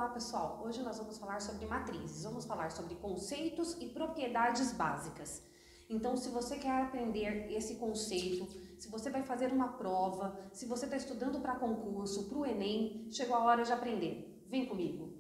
Olá pessoal, hoje nós vamos falar sobre matrizes, vamos falar sobre conceitos e propriedades básicas. Então, se você quer aprender esse conceito, se você vai fazer uma prova, se você está estudando para concurso, para o Enem, chegou a hora de aprender. Vem comigo!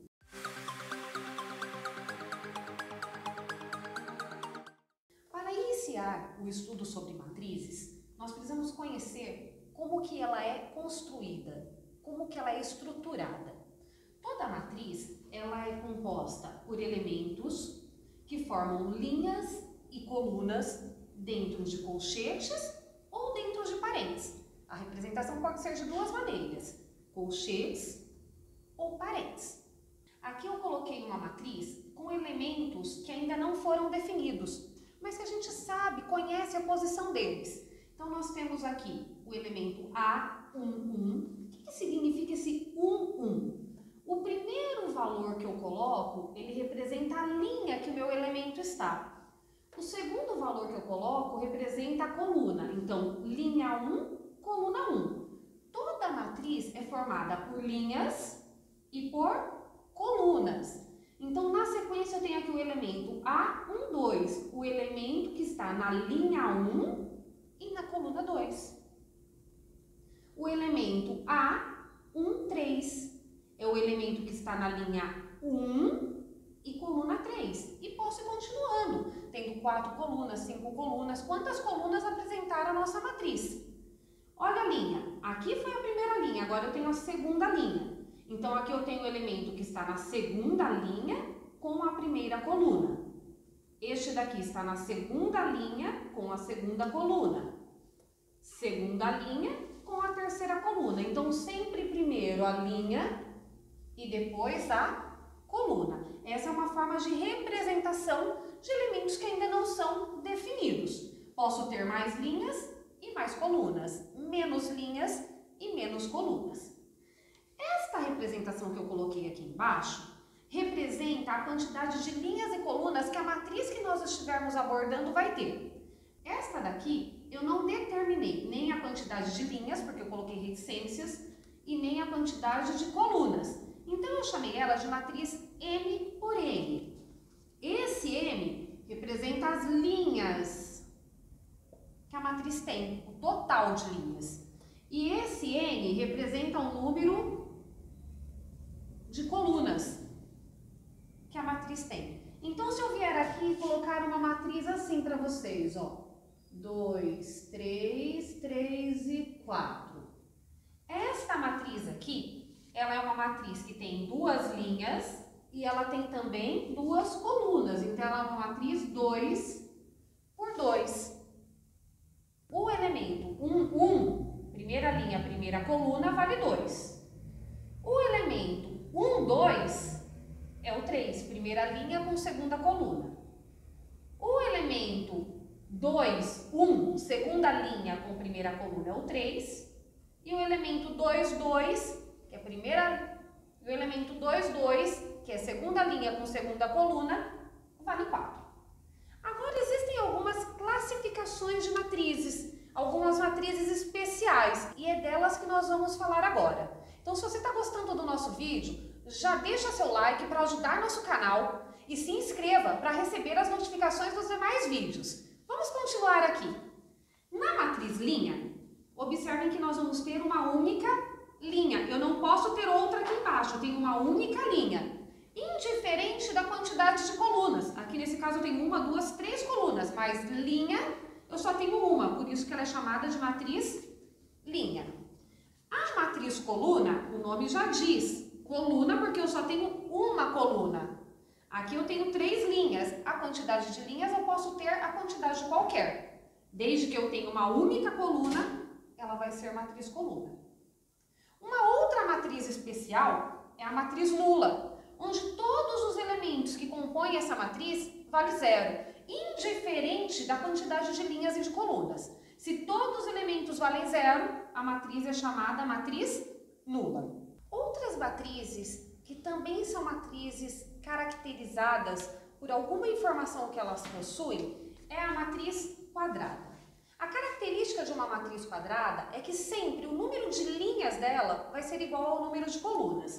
Para iniciar o estudo sobre matrizes, nós precisamos conhecer como que ela é construída, como que ela é estruturada. Toda matriz ela é composta por elementos que formam linhas e colunas dentro de colchetes ou dentro de parênteses. A representação pode ser de duas maneiras, colchetes ou parênteses. Aqui eu coloquei uma matriz com elementos que ainda não foram definidos, mas que a gente sabe, conhece a posição deles. Então nós temos aqui o elemento A11. O que significa esse 11? O primeiro valor que eu coloco, ele representa a linha que o meu elemento está. O segundo valor que eu coloco representa a coluna. Então, linha 1, coluna 1. Toda matriz é formada por linhas e por colunas. Então, na sequência, eu tenho aqui o elemento A12, o elemento que está na linha 1 e na coluna 2. O elemento A13. É o elemento que está na linha 1 e coluna 3. E posso ir continuando, tendo 4 colunas, 5 colunas. Quantas colunas apresentaram a nossa matriz? Olha a linha. Aqui foi a primeira linha, agora eu tenho a segunda linha. Então, aqui eu tenho o elemento que está na segunda linha com a primeira coluna. Este daqui está na segunda linha com a segunda coluna. Segunda linha com a terceira coluna. Então, sempre primeiro a linha e depois a coluna. Essa é uma forma de representação de elementos que ainda não são definidos. Posso ter mais linhas e mais colunas, menos linhas e menos colunas. Esta representação que eu coloquei aqui embaixo representa a quantidade de linhas e colunas que a matriz que nós estivermos abordando vai ter. Esta daqui eu não determinei nem a quantidade de linhas, porque eu coloquei reticências, e nem a quantidade de colunas. Então, eu chamei ela de matriz M por N. Esse M representa as linhas que a matriz tem, o total de linhas. E esse N representa o número de colunas que a matriz tem. Então, se eu vier aqui e colocar uma matriz assim para vocês, ó, 2, 3, 3 e 4. Esta matriz aqui, ela é uma matriz que tem duas linhas e ela tem também duas colunas. Então, ela é uma matriz 2 por 2. O elemento 1, primeira linha, primeira coluna, vale 2. O elemento 1, 2 é o 3, primeira linha com segunda coluna. O elemento 2, 1, segunda linha com primeira coluna é o 3. E o elemento 2, 2, que é a primeira, e o elemento 2, 2, que é segunda linha com segunda coluna, vale 4. Agora, existem algumas classificações de matrizes, algumas matrizes especiais, e é delas que nós vamos falar agora. Então, se você está gostando do nosso vídeo, já deixa seu like para ajudar nosso canal e se inscreva para receber as notificações dos demais vídeos. Vamos continuar aqui. Na matriz linha, observem que nós vamos ter uma única linha. Eu não posso ter outra aqui embaixo, eu tenho uma única linha. Indiferente da quantidade de colunas. Aqui nesse caso eu tenho 1, 2, 3 colunas, mas linha eu só tenho uma, por isso que ela é chamada de matriz linha. A matriz coluna, o nome já diz, coluna porque eu só tenho uma coluna. Aqui eu tenho 3 linhas. A quantidade de linhas eu posso ter a quantidade qualquer. Desde que eu tenha uma única coluna, ela vai ser matriz coluna. Uma outra matriz especial é a matriz nula, onde todos os elementos que compõem essa matriz vale 0, indiferente da quantidade de linhas e de colunas. Se todos os elementos valem 0, a matriz é chamada matriz nula. Outras matrizes que também são matrizes caracterizadas por alguma informação que elas possuem é a matriz quadrada. A característica de uma matriz quadrada é que sempre o número de linhas dela vai ser igual ao número de colunas. Então,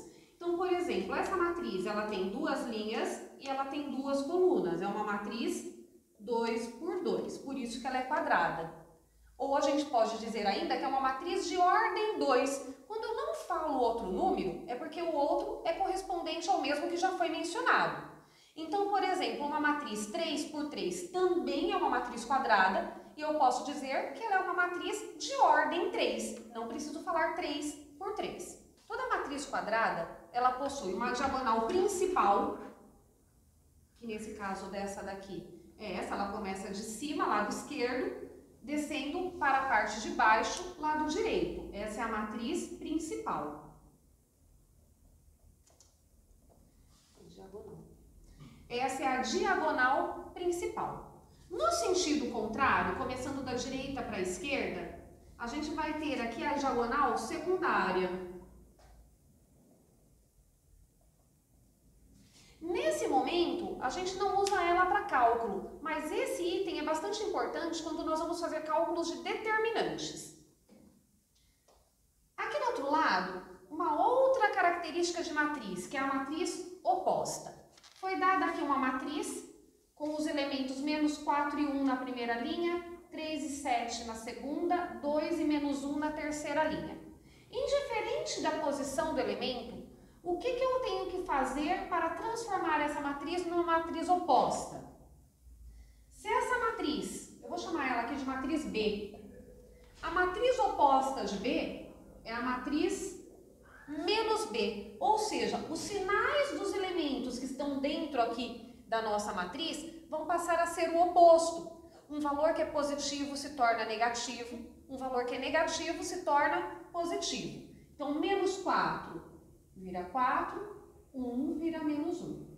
Então, por exemplo, essa matriz ela tem duas linhas e ela tem duas colunas. É uma matriz 2 por 2, por isso que ela é quadrada. Ou a gente pode dizer ainda que é uma matriz de ordem 2. Quando eu não falo outro número, é porque o outro é correspondente ao mesmo que já foi mencionado. Então, por exemplo, uma matriz 3 por 3 também é uma matriz quadrada e eu posso dizer que ela é uma matriz de ordem 3. Não preciso falar 3 por 3. Toda matriz quadrada, ela possui uma diagonal principal, que nesse caso dessa daqui é essa, ela começa de cima, lado esquerdo, descendo para a parte de baixo, lado direito. Essa é a matriz principal. Essa é a diagonal principal. No sentido contrário, começando da direita para a esquerda, a gente vai ter aqui a diagonal secundária. Nesse momento, a gente não usa ela para cálculo, mas esse item é bastante importante quando nós vamos fazer cálculos de determinantes. Aqui do outro lado, uma outra característica de matriz, que é a matriz oposta. Foi dada aqui uma matriz com os elementos menos 4 e 1 na primeira linha, 3 e 7 na segunda, 2 e menos 1 na terceira linha. Indiferente da posição do elemento, o que eu tenho que fazer para transformar essa matriz numa matriz oposta? Se essa matriz, eu vou chamar ela aqui de matriz B, a matriz oposta de B é a matriz menos B, ou seja, os sinais dos elementos que estão dentro aqui da nossa matriz vão passar a ser o oposto. Um valor que é positivo se torna negativo, um valor que é negativo se torna positivo. Então, menos 4 vira 4, 1 vira menos 1.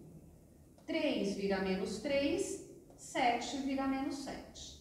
3 vira menos 3, 7 vira menos 7.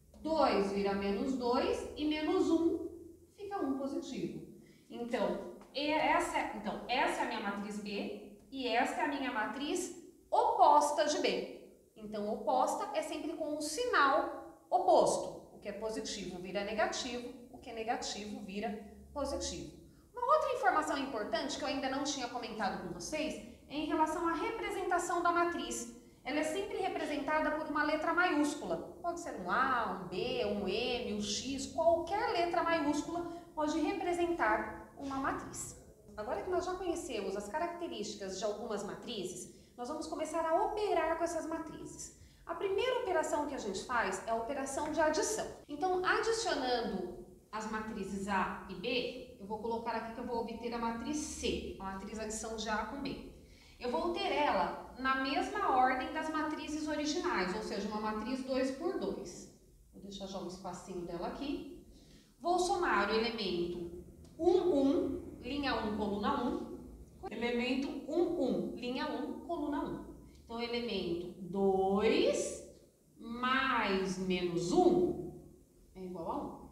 2 vira menos 2 e menos 1 fica 1 positivo. Então, essa é a minha matriz B e essa é a minha matriz oposta de B. Então, oposta é sempre com um sinal oposto. O que é positivo vira negativo, o que é negativo vira positivo. Uma outra informação importante que eu ainda não tinha comentado com vocês é em relação à representação da matriz. Ela é sempre representada por uma letra maiúscula. Pode ser um A, um B, um M, um X, qualquer letra maiúscula pode representar uma matriz. Agora que nós já conhecemos as características de algumas matrizes, nós vamos começar a operar com essas matrizes. A primeira operação que a gente faz é a operação de adição. Então, adicionando as matrizes A e B, eu vou colocar aqui que eu vou obter a matriz C, a matriz adição de A com B. Eu vou ter ela na mesma ordem das matrizes originais, ou seja, uma matriz 2 por 2. Vou deixar já um espacinho dela aqui. Vou somar o elemento 1, 1, linha 1, coluna 1, elemento 1, 1, linha 1, coluna 1. Então, elemento 2 mais menos 1 é igual a 1.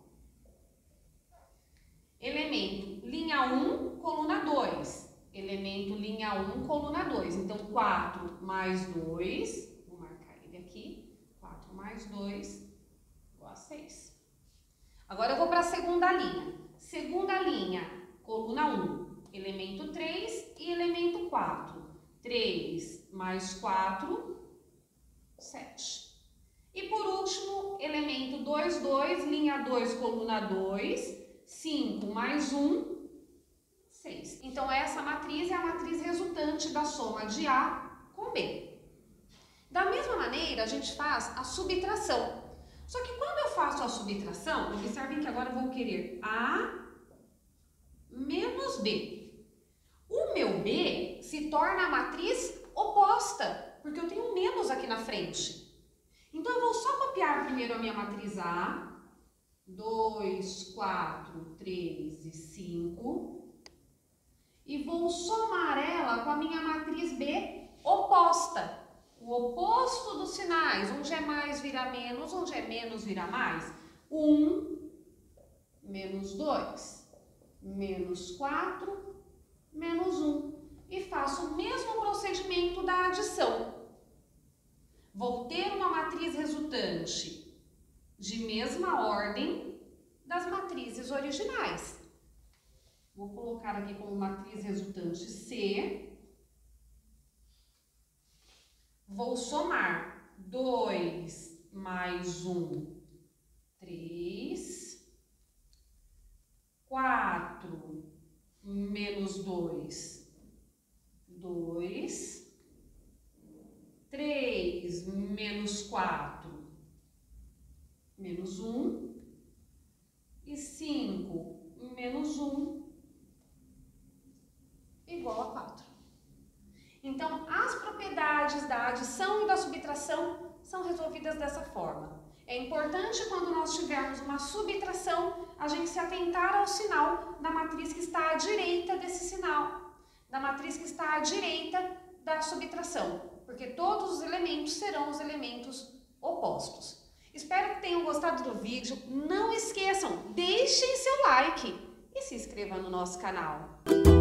Elemento linha 1, coluna 2. Elemento linha 1, coluna 2. Então, 4 mais 2, vou marcar ele aqui, 4 mais 2 igual a 6. Agora eu vou para a segunda linha. Segunda linha, coluna 1, elemento 3 e elemento 4. 3 mais 4, 7. E por último, elemento 2, 2, linha 2, coluna 2, 5 mais 1, 6. Então, essa matriz é a matriz resultante da soma de A com B. Da mesma maneira, a gente faz a subtração. Só que quando eu faço a subtração, observem que agora eu vou querer A menos B. O meu B se torna a matriz oposta, porque eu tenho um menos aqui na frente. Então, eu vou só copiar primeiro a minha matriz A, 2, 4, 3 e 5, e vou somar ela com a minha matriz B oposta. O oposto dos sinais, onde é mais vira menos, onde é menos vira mais. 1, menos 2, menos 4, menos 1. E faço o mesmo procedimento da adição. Vou ter uma matriz resultante de mesma ordem das matrizes originais. Vou colocar aqui como matriz resultante C. Vou somar 2 mais 1, 3. 4 menos 2, 2. 3 menos 4, menos 1. E 5 menos 1, igual a 4. Então, as propriedades da adição e da subtração são resolvidas dessa forma. É importante, quando nós tivermos uma subtração, a gente se atentar ao sinal da matriz que está à direita desse sinal, da matriz que está à direita da subtração, porque todos os elementos serão os elementos opostos. Espero que tenham gostado do vídeo. Não esqueçam, deixem seu like e se inscrevam no nosso canal.